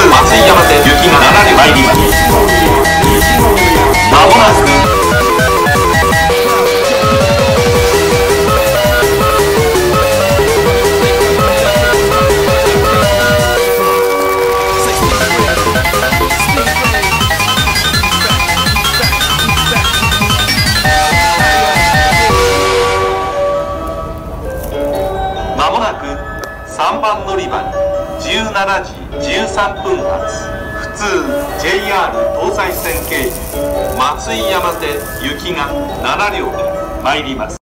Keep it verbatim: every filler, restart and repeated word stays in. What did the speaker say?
松井山手行きがなな両参ります。まもなくまもなくさんばん乗り場にじゅうしちじじゅうさんぷん発普通 ジェイアール 東西線経由松井山手行きがなな両で参ります。